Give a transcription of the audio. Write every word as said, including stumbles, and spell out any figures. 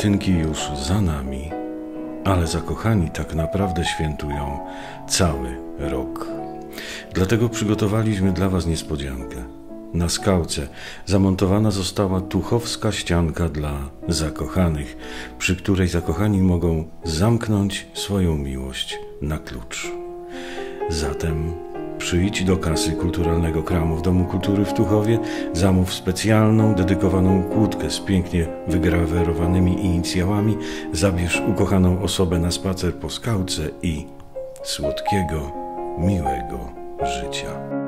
walentynki już za nami, ale zakochani tak naprawdę świętują cały rok. Dlatego przygotowaliśmy dla Was niespodziankę. Na skałce zamontowana została tuchowska ścianka dla zakochanych, przy której zakochani mogą zamknąć swoją miłość na klucz. Zatem przyjdź do kasy Kulturalnego Kramu w Domu Kultury w Tuchowie, zamów specjalną, dedykowaną kłódkę z pięknie wygrawerowanymi inicjałami, zabierz ukochaną osobę na spacer po skałce i słodkiego, miłego życia.